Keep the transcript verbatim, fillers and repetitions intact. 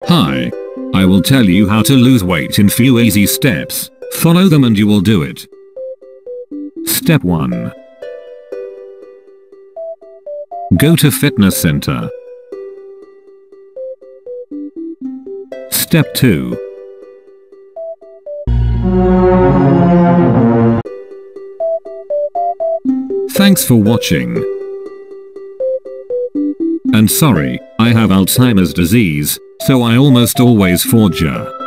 Hi. I will tell you how to lose weight in few easy steps. Follow them and you will do it. Step one. Go to fitness center. Step two. Thanks for watching. And sorry, I have Alzheimer's disease, so I almost always forgor.